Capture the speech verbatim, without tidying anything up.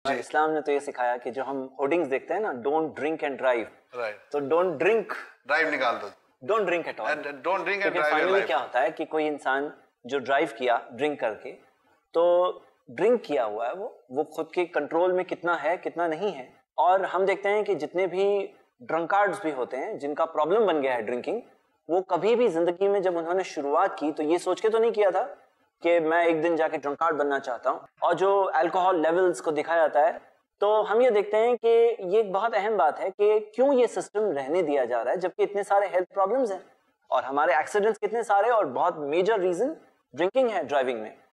इस्लाम ने तो ये सिखाया कि जो हम होर्डिंग्स देखते हैं ना, don't drink and drive, right, तो डोंट ड्रिंक, ड्राइव निकाल दो, don't drink at all, don't drink and drive. Finally क्या होता है कि कोई इंसान जो ड्राइव किया ड्रिंक करके, तो ड्रिंक किया हुआ है वो वो खुद के कंट्रोल में कितना है कितना नहीं है। और हम देखते हैं कि जितने भी ड्रंकार्ड्स भी होते हैं जिनका प्रॉब्लम बन गया है ड्रिंकिंग, वो कभी भी जिंदगी में जब उन्होंने शुरुआत की तो ये सोच के तो नहीं किया था कि मैं एक दिन जाके ड्रंकार्ड बनना चाहता हूँ। और जो अल्कोहल लेवल्स को दिखाया जाता है, तो हम ये देखते हैं कि ये एक बहुत अहम बात है कि क्यों ये सिस्टम रहने दिया जा रहा है जबकि इतने सारे हेल्थ प्रॉब्लम्स हैं और हमारे एक्सीडेंट्स कितने सारे, और बहुत मेजर रीजन ड्रिंकिंग है ड्राइविंग में।